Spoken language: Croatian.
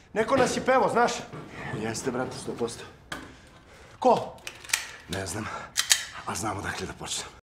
Neko nas je pevo, znaš? Jeste, brate, 100%. Ko? Ne znam, a znam odakle da počnem.